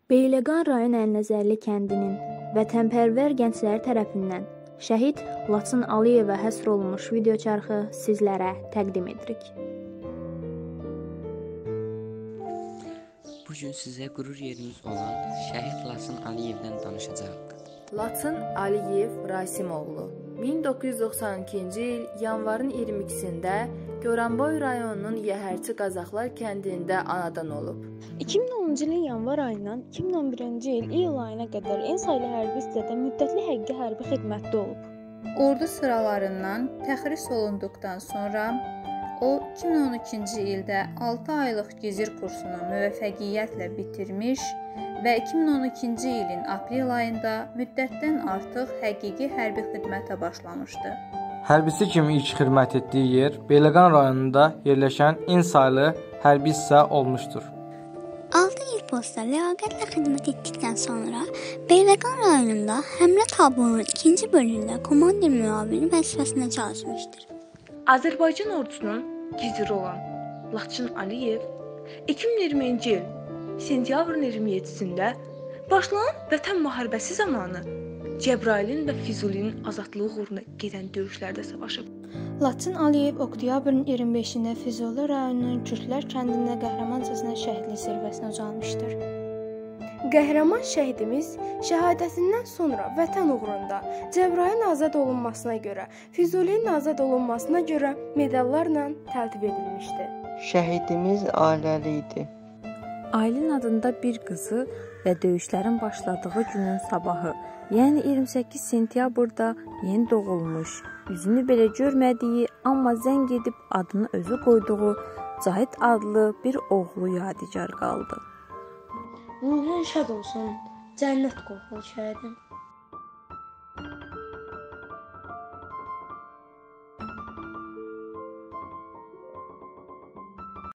Beyləqan rayon Əlnəzərli kəndinin vətənpərvər gəncləri tərəfindən şəhid Laçın Aliyeva həsr olunmuş videoçarxı sizlərə təqdim edirik. Bugün sizə qürur yerimiz olan şəhid Laçın Aliyevdən danışacağıq. Laçın Aliyev Rasimoğlu 1992-ci il yanvarın 22-sində Goranboy rayonunun Yəhərçi Qazaxlar kəndində anadan olub. 2010-cu ilin yanvar ayından 2011-ci il iyul ayına qədər Ensaylı hərbi hissədə müddətli həqiqi hərbi xidmətdə olub. Ordu sıralarından təxris olunduqdan sonra o 2012-ci ildə 6 aylıq gizir kursunu müvəffəqiyyətlə bitirmiş və 2012-ci ilin aprel ayında müddətdən artıq həqiqi hərbi xidmətə başlamışdı. Hərbisi kimi ilk xidmət etdiyi yer Beyləqan rayonunda yerləşən Ensaylı hərbi hissə olmuşdur. 6 il postda ləyaqətlə xidmət etdikdən sonra Beyləqan rayonunda Həmlə taburunun 2-ci bölümündə komandir müavini vəzifəsində çalışmışdır. Azərbaycan ordusunun giziri olan Laçın Aliyev 2020-ci il sentyabrın 27-sində başlanan Vətən müharibəsi zamanı Cəbrayılın və Füzulinin azadlığı uğruna gedən döyüşlərdə savaşıb. Laçın Aliyev oktyabrın 25-də Füzuli rayonunun Kürtlər kəndində qəhrəmancasına şəhidlik zirvəsinə ucalmışdır. Qəhrəman şəhidimiz şəhadətindən sonra vətən uğrunda Cəbrayılın azad olunmasına görə, Füzulinin azad olunmasına görə medallarla təltif edilmişdi. Şəhidimiz ailəli idi. Aylin adında bir qızı və döyüşlərin başladığı günün sabahı, yəni 28 sentyabrda yeni doğulmuş, üzünü belə görmədiyi, amma zəng edib adını özü qoyduğu Cahid adlı bir oğlu yadigar qaldı. Ruhun şad olsun, cənnət qoxulu şəhədim.